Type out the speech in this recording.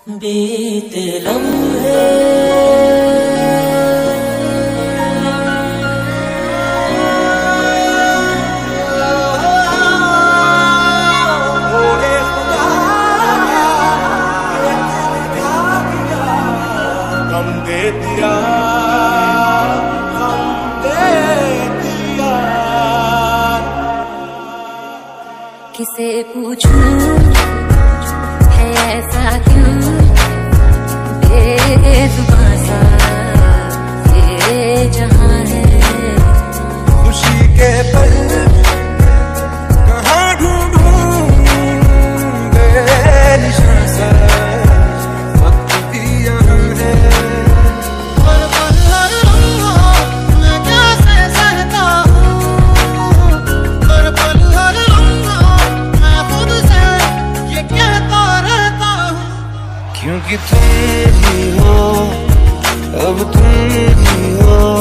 बीते लम्हे हम दे दिया, हम दे दिया। किसे पूछूं है ऐसा क्यों बेजुबां सा ये जहां है। खुशी के पल कहाँ ढूंढूं बेनिशान सा, वक्त भी यहाँ है। हर पल हर लम्हा मैं कैसे सहता हूँ, हर पल हर लम्हा मैं खुद से ये कहता रहता हूँ, क्योंकि तुम ही हो, अब तुम ही हो।